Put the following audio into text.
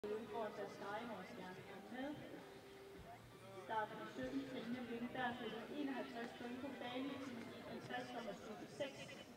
for at tage stregemålsstjernen med. Starter med 17, Trine Lyngberg, 51 point på banen, 50,6.